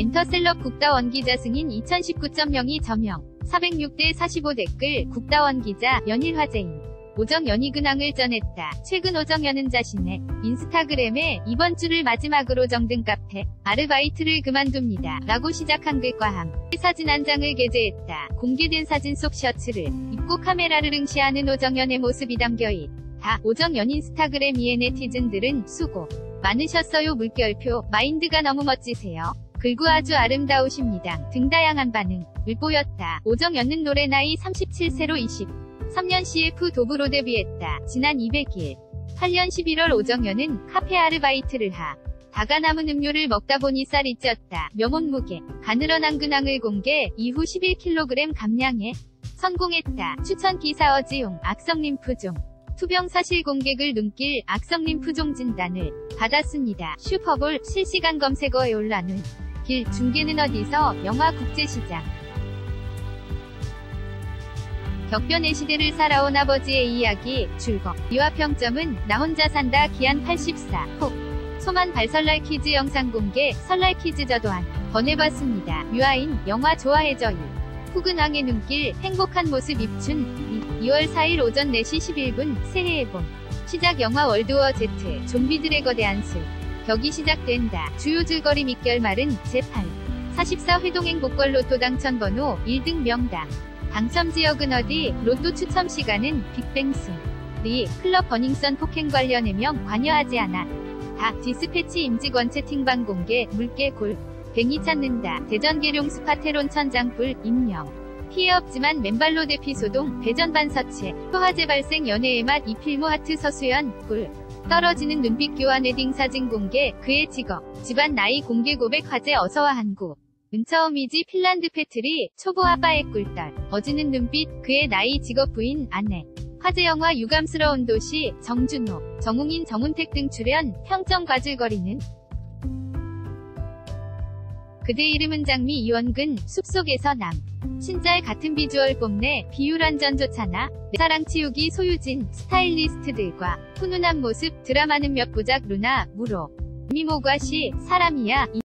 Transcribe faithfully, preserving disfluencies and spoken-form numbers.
인터셀럽 국다원 기자 승인 이천십구 점 영이 저명. 사백육 대 사십오 댓글 국다원 기자 연일 화제인 오정연이 근황을 전했다. 최근 오정연은 자신의 인스타그램에 이번 주를 마지막으로 정든 카페 아르바이트를 그만둡니다 라고 시작한 글과 함께 사진 한 장을 게재했다. 공개된 사진 속 셔츠를 입고 카메라를 응시하는 오정연의 모습이 담겨있다. 오정연 인스타그램 이에 네티즌들은 수고 많으셨어요 물결표 마인드가 너무 멋지세요. 글구 아주 아름다우십니다 등 다양한 반응을 보였다. 오정연은 올해 나이 삼십칠 세로 이십삼 년 씨에프 도브로 데뷔했다. 지난 이백 일 팔 년 십일월 오정연은 카페 아르바이트를 하다가 남은 음료를 먹다 보니 살이 쪘다. 명몸무게 가늘어난 근황을 공개 이후 십일 킬로그램 감량에 성공했다. 추천 기사 어지용 악성 림프종 투병 사실 공개글 눈길 악성 림프종 진단을 받았습니다. 슈퍼볼 실시간 검색어에 올라는 길 중계는 어디서 영화 국제시장 격변의 시대를 살아온 아버지의 이야기 줄거 이와 평점은 나 혼자 산다 기한 팔십사 호 소만 발설날 퀴즈 영상 공개 설날 퀴즈 저도 한 번 해봤습니다. 유아인 영화 좋아해줘요. 후근왕의 눈길 행복한 모습 입춘 이월 사일 오전 네 시 십일 분 새해의 봄 시작 영화 월드워 제트 좀비들의 거대한 술 격이 시작된다. 주요 줄거리 및 결말은 제팔 사십사 회동행 복권 로또 당첨 번호 일 등 명당 당첨 지역은 어디 로또 추첨 시간은 빅뱅스 리 클럽 버닝썬 폭행 관련 해명 관여하지 않아 다 디스패치 임직원 채팅방 공개 물개 골 뱅이 찾는다. 대전 계룡 스파테론 천장불 임명 피해 없지만 맨발로 대피 소동 배전반 서체 소화제 발생 연애의 맛 이필모 하트 서수연 꿀 떨어지는 눈빛 교환 웨딩 사진 공개 그의 직업 집안 나이 공개 고백 화제 어서와 한국 은처음이지 핀란드 패트리 초보 아빠의 꿀떨 어지는 눈빛 그의 나이 직업 부인 아내 화제 영화 유감스러운 도시 정준호 정웅인 정운택 등 출연 평점 과질거리는 그대 이름은 장미 이원근 숲속에서 남 신짤 같은 비주얼 뽐내 비율 완전 좋잖아 내 사랑 치우기 소유진 스타일리스트들과 훈훈한 모습 드라마는 몇 부작 루나 무로 미모과 시 사람이야